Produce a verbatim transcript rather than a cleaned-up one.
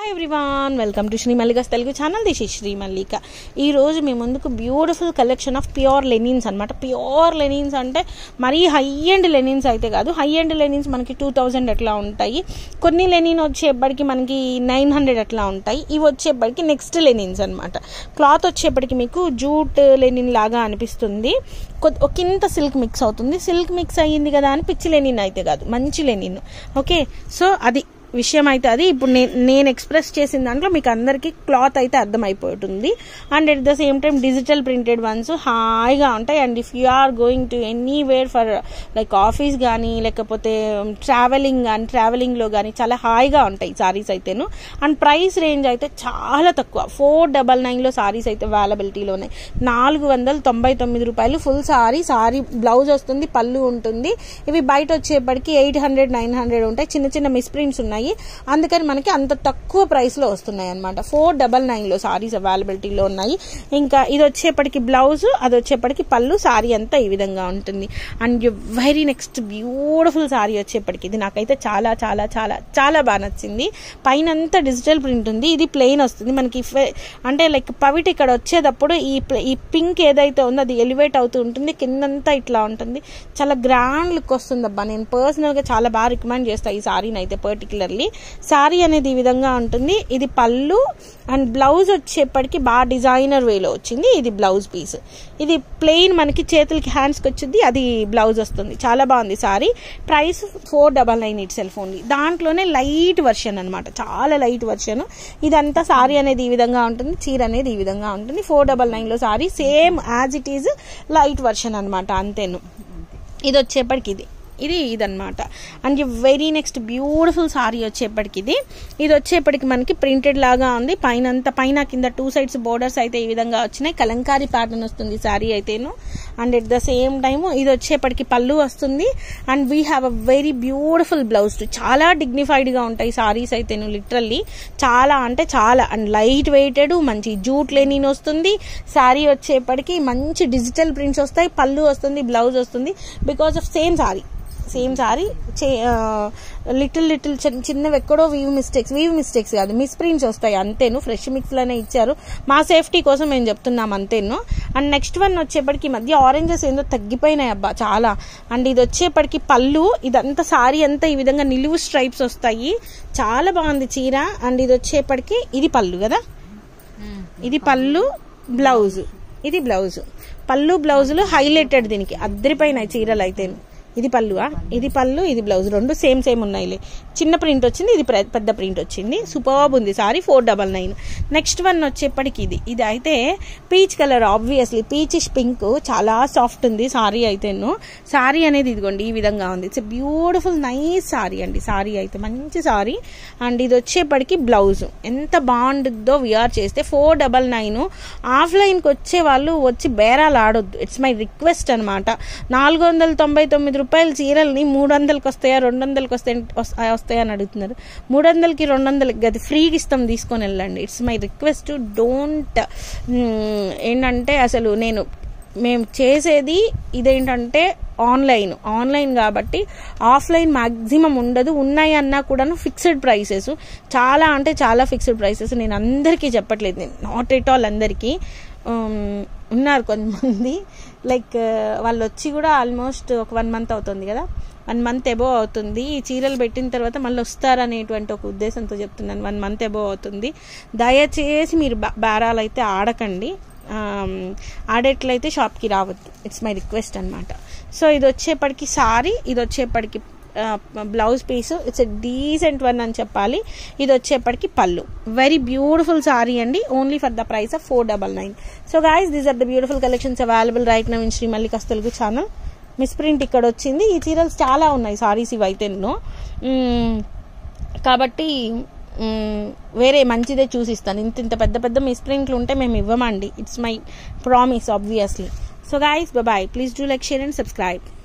Hi everyone, welcome to Shri Mallika's Telugu channel. This is Shri Mallika. ఈరోజు మీ ముందుకు beautiful collection of pure linens అనమాట. ప్యూర్ లెనిన్స్ అంటే మరీ హై ఎండ్ లెనిన్స్ అయితే కాదు. హై ఎండ్ లెనిన్స్ మనకి టూ థౌజండ్ అట్లా ఉంటాయి. కొన్ని లెనిన్ వచ్చేప్పటికి మనకి నైన్ హండ్రెడ్ అట్లా ఉంటాయి. ఇవి వచ్చేప్పటికి నెక్స్ట్ లెనిన్స్ అనమాట. క్లాత్ వచ్చేప్పటికి మీకు జూట్ లెనిన్ లాగా అనిపిస్తుంది. ఒకంత సిల్క్ మిక్స్ అవుతుంది. సిల్క్ మిక్స్ అయ్యింది కదా అని పిచ్చి లెనిన్ అయితే కాదు, మంచి లెనిన్. ఓకే, సో అది విషయం అయితే అది ఇప్పుడు నేను నేను ఎక్స్ప్రెస్ చేసిన దాంట్లో మీకు అందరికీ క్లాత్ అయితే అర్థమైపోతుంది. And at the same time digital printed ones హాయిగా ఉంటాయి. And if you are going to anywhere for like office కానీ లేకపోతే ట్రావెలింగ్ కానీ ట్రావెలింగ్లో కానీ చాలా హాయిగా ఉంటాయి సారీస్ అయితేను. అండ్ ప్రైస్ రేంజ్ అయితే చాలా తక్కువ. ఫోర్ డబల్ నైన్లో సారీస్ అయితే అవైలబిలిటీలో ఉన్నాయి. నాలుగు వందల తొంభై తొమ్మిది రూపాయలు ఫుల్ సారీ. సారీ బ్లౌజ్ వస్తుంది, పళ్ళు ఉంటుంది. ఇవి బయట వచ్చేప్పటికి ఎయిట్ హండ్రెడ్ నైన్ హండ్రెడ్ ఉంటాయి. చిన్న చిన్న మిస్ప్రింట్స్ ఉన్నాయి, అందుకని మనకి అంత తక్కువ ప్రైస్ లో వస్తున్నాయి అనమాట. ఫోర్ డబల్ నైన్ లో సారీస్ అవైలబిలిటీలో ఉన్నాయి. ఇంకా ఇది వచ్చేప్పటికి బ్లౌజ్, అది వచ్చేప్పటికి పళ్ళు. సారీ అంతా ఈ విధంగా ఉంటుంది. And very next beautiful sari వచ్చేప్పటికి ఇది నాకైతే చాలా చాలా చాలా చాలా బాగా నచ్చింది. పైన అంతా డిజిటల్ ప్రింట్ ఉంది. ఇది ప్లెయిన్ వస్తుంది మనకి. అంటే లైక్ పవిట్ ఇక్కడ వచ్చేటప్పుడు ఈ ఈ పింక్ ఏదైతే ఉందో అది ఎలివేట్ అవుతూ ఉంటుంది. కిందంతా ఇట్లా ఉంటుంది. చాలా గ్రాండ్ లుక్ వస్తుంది అబ్బా. నేను పర్సనల్ గా చాలా బాగా రికమెండ్ చేస్తాను ఈ సారీని అయితే. పర్టికులర్ సారీ అనేది ఈ విధంగా ఉంటుంది. ఇది పళ్ళు. అండ్ బ్లౌజ్ వచ్చేప్పటికి బాగా డిజైనర్ వేలో వచ్చింది. ఇది బ్లౌజ్ పీస్. ఇది ప్లెయిన్ మనకి చేతులకి హ్యాండ్స్కి వచ్చింది, అది బ్లౌజ్ వస్తుంది. చాలా బాగుంది sari. Price four double nine itself only. దాంట్లోనే లైట్ వర్షన్ అనమాట, చాలా లైట్ వర్షన్. ఇదంతా సారీ అనేది ఈ విధంగా ఉంటుంది, చీర అనేది ఈ విధంగా ఉంటుంది. ఫోర్ డబల్ నైన్ లో sari same as it is light version అనమాట, అంతేను. ఇది వచ్చేప్పటికి ఇది ఇది ఇదనమాట. And very next beautiful sari వచ్చేప్పటికి ఇది ఇది వచ్చేప్పటికి మనకి ప్రింటెడ్ లాగా ఉంది. పైన అంతా పైన కింద టూ సైడ్స్ బోర్డర్స్ అయితే ఈ విధంగా వచ్చినాయి. కలంకారీ ప్యాటర్న్ వస్తుంది సారీ అయితేను. And at the same time ఇది వచ్చేప్పటికి పళ్ళు వస్తుంది. And we have a very beautiful blouse. చాలా డిగ్నిఫైడ్ గా ఉంటాయి సారీస్ అయితేను, లిటరల్లీ చాలా అంటే చాలా. అండ్ లైట్ వెయిటెడ్ మంచి జూట్ లెనిన్ వస్తుంది. సారీ వచ్చేప్పటికి మంచి డిజిటల్ ప్రింట్స్ వస్తాయి. పళ్ళు వస్తుంది, బ్లౌజ్ వస్తుంది. Because of same sari same sari little little చిన్నవి ఎక్కడో వీవ్ మిస్టేక్స్ వీవ్ మిస్టేక్స్ కాదు మిస్ ప్రింట్స్ వస్తాయి, అంతేను. ఫ్రెష్ మిక్స్ లోనే ఇచ్చారు, మా సేఫ్టీ కోసం మేము చెప్తున్నాం, అంతేను. అండ్ నెక్స్ట్ వన్ వచ్చేప్పటికి మధ్య ఆరెంజెస్ ఏందో తగ్గిపోయినాయి అబ్బా చాలా. అండ్ ఇది వచ్చేప్పటికి పళ్ళు. ఇదంతా సారీ అంతా ఈ విధంగా నిలువు స్ట్రైప్స్ వస్తాయి. చాలా బాగుంది చీర. అండ్ ఇది వచ్చేప్పటికి ఇది పళ్ళు కదా, ఇది పళ్ళు, బ్లౌజ్, ఇది బ్లౌజ్. పళ్ళు బ్లౌజులు హైలైటెడ్ దీనికి అద్దరిపోయినాయి చీరలు అయితేను. ఇది పళ్ళువా, ఇది పళ్ళు, ఇది బ్లౌజ్, రెండు సేమ్ సేమ్ ఉన్నాయిలే. చిన్న ప్రింట్ వచ్చింది, ఇది పెద్ద ప్రింట్ వచ్చింది. సూపర్బ్ ఉంది sari. Four double nine. Next one వచ్చేప్పటికి ఇది ఇది అయితే peach colour, obviously peachish pink. చాలా సాఫ్ట్ ఉంది సారీ అయితేను. సారీ అనేది ఇదిగోండి ఈ విధంగా ఉంది. ఇట్స్ బ్యూటిఫుల్ నైస్ సారీ అండి. సారీ అయితే మంచి సారీ. అండ్ ఇది వచ్చేప్పటికి బ్లౌజ్. ఎంత బాగుంటుందో విఆర్ చేస్తే. Four double nine. ఆఫ్లైన్కి వచ్చే వాళ్ళు వచ్చి బేరాలు ఆడొద్దు, ఇట్స్ మై రిక్వెస్ట్ అనమాట. నాలుగు వందల తొంభై తొమ్మిది రూపాయల చీరల్ని మూడు వందలకి వస్తాయా రెండు వందలకి వస్తాయి వస్తాయా అని అడుగుతున్నారు. మూడు వందలకి రెండు వందలకి గది ఫ్రీగా ఇస్తాం, తీసుకొని వెళ్ళండి. It's my request. డోంట్ ఏంటంటే అసలు నేను మేము చేసేది ఇదేంటంటే ఆన్లైన్ ఆన్లైన్ కాబట్టి ఆఫ్లైన్ మ్యాక్సిమం ఉండదు. ఉన్నాయి అన్నా కూడాను ఫిక్స్డ్ ప్రైసెస్, చాలా అంటే చాలా ఫిక్స్డ్ ప్రైసెస్. నేను అందరికీ చెప్పట్లేదు, నేను నాట్ ఎట్ ఆల్. అందరికీ ఉన్నారు కొంతమంది లైక్ వాళ్ళు వచ్చి కూడా ఆల్మోస్ట్ ఒక వన్ మంత్ అవుతుంది కదా, వన్ మంత్ ఎబో అవుతుంది. ఈ చీరలు పెట్టిన తర్వాత మళ్ళీ వస్తారనేటువంటి ఒక ఉద్దేశంతో చెప్తున్నాను. వన్ మంత్ ఎబో అవుతుంది. దయచేసి మీరు బేరాలు అయితే ఆడకండి. ఆడేట్లయితే షాప్కి రావద్దు. ఇట్స్ మై రిక్వెస్ట్ అనమాట. సో ఇది వచ్చేప్పటికి సారీ, ఇది వచ్చేప్పటికి blouse piece. It's a decent one అని చెప్పాలి. ఇది వచ్చేప్పటికి పళ్ళు. వెరీ బ్యూటిఫుల్ సారీ అండి, only for the price of four double nine. So guys, these are the beautiful collections available right now in Shri Mallika's Telugu channel. Miss print ఇక్కడ వచ్చింది. ఈ చీరలు చాలా ఉన్నాయి సారీస్ ఇవి అయితేను. కాబట్టి వేరే మంచిదే చూసిస్తాను. ఇంత ఇంత పెద్ద పెద్ద మిస్ ప్రింట్లు ఉంటే మేము ఇవ్వమండి. It's my promise obviously. So guys, bye. Please do like, share and subscribe.